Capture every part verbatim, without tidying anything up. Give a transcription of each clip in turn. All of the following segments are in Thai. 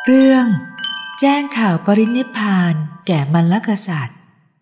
เรื่องแจ้งข่าวปรินิพพานแก่มัลลกษัตริย์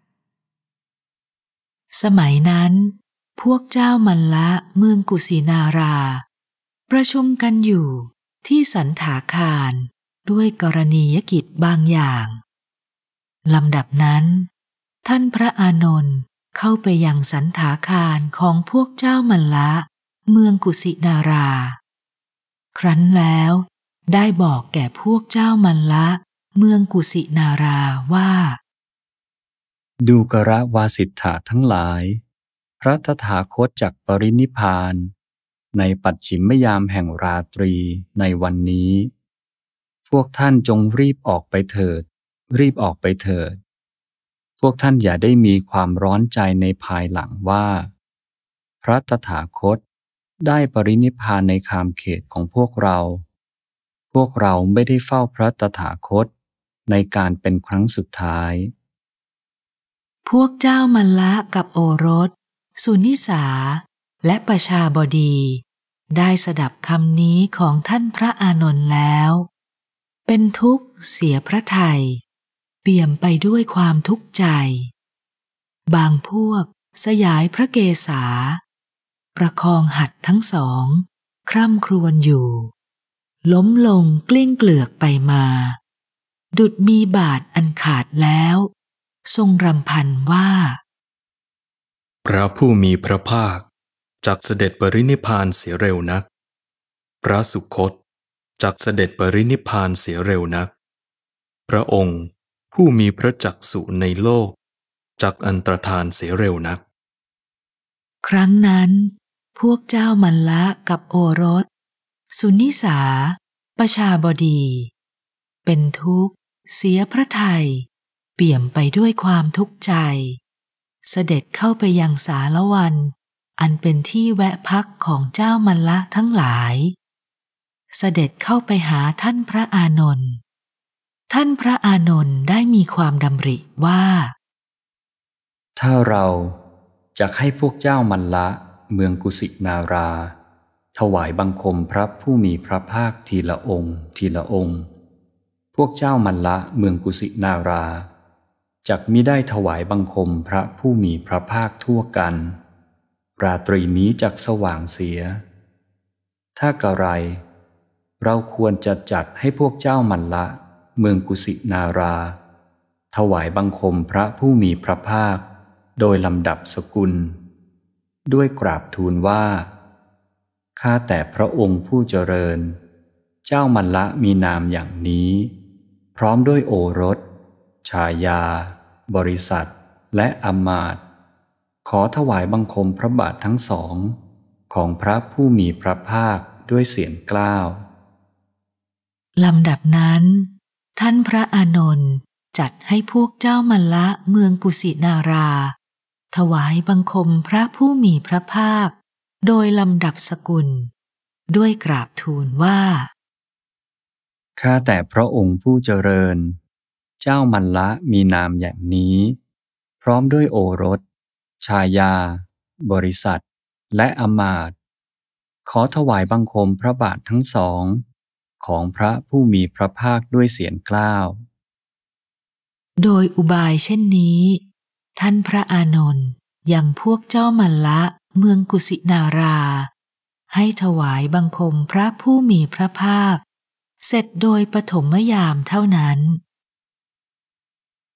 สมัยนั้นพวกเจ้ามัลละเมืองกุสินาราประชุมกันอยู่ที่สันถาคารด้วยกรณียกิจบางอย่างลำดับนั้นท่านพระอานนท์เข้าไปยังสันถาคารของพวกเจ้ามัลละเมืองกุสินาราครั้นแล้วได้บอกแก่พวกเจ้ามัลละเมืองกุสินาราว่าดูกรวาสิทธะทั้งหลายพระตถาคตจักปรินิพพานในปัจฉิมยามแห่งราตรีในวันนี้พวกท่านจงรีบออกไปเถิดรีบออกไปเถิดพวกท่านอย่าได้มีความร้อนใจในภายหลังว่าพระตถาคตได้ปรินิพพานในคามเขตของพวกเราพวกเราไม่ได้เฝ้าพระตถาคตในการเป็นครั้งสุดท้ายพวกเจ้ามัลละกับโอรสสุนิสาและประชาบดีได้สดับคำนี้ของท่านพระอานนท์แล้วเป็นทุกข์เสียพระทัยเปี่ยมไปด้วยความทุกข์ใจบางพวกสยายพระเกศาประคองหัดทั้งสองคร่ำครวญอยู่ล้มลงกลิ้งเกลือกไปมาดุจมีบาทอันขาดแล้วทรงรำพันว่าพระผู้มีพระภาคจักเสด็จปรินิพพานเสียเร็วนักพระสุคตจักเสด็จปรินิพพานเสียเร็วนักพระองค์ผู้มีพระจักษุในโลกจักอันตรธานเสียเร็วนักครั้งนั้นพวกเจ้ามัลละกับโอรสสุนิสาประชาบดีเป็นทุกข์เสียพระทัยเปี่ยมไปด้วยความทุกข์ใจเสด็จเข้าไปยังสาลวันอันเป็นที่แวะพักของเจ้ามัลละทั้งหลายเสด็จเข้าไปหาท่านพระอานนท์ท่านพระอานนท์ได้มีความดำริว่าถ้าเราจะให้พวกเจ้ามัลละเมืองกุสินาราถวายบังคมพระผู้มีพระภาคทีละองค์ทีละองค์พวกเจ้ามัลละเมืองกุสินาราจักมิได้ถวายบังคมพระผู้มีพระภาคทั่วกันราตรีนี้จักสว่างเสียถ้ากะไรเราควรจะจัดให้พวกเจ้ามัลละเมืองกุสินาราถวายบังคมพระผู้มีพระภาคโดยลำดับสกุลด้วยกราบทูลว่าข้าแต่พระองค์ผู้เจริญเจ้ามัลละมีนามอย่างนี้พร้อมด้วยโอรสชายาบริษัทและอำมาตย์ขอถวายบังคมพระบาททั้งสองของพระผู้มีพระภาคด้วยเสียงกล้าวลำดับนั้นท่านพระอานนท์จัดให้พวกเจ้ามัลละเมืองกุสินาราถวายบังคมพระผู้มีพระภาคโดยลำดับสกุลด้วยกราบทูลว่าข้าแต่พระองค์ผู้เจริญเจ้ามัลละมีนามอย่างนี้พร้อมด้วยโอรสชายาบริษัทและอำมาตย์ขอถวายบังคมพระบาททั้งสองของพระผู้มีพระภาคด้วยเสียงกล้าวโดยอุบายเช่นนี้ท่านพระอานนท์ยังพวกเจ้ามัลละเมืองกุสินาราให้ถวายบังคมพระผู้มีพระภาคเสร็จโดยปฐมยามเท่านั้น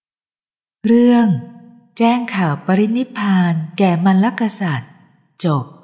เรื่องแจ้งข่าวปรินิพพานแก่มัลลกษัตริย์จบ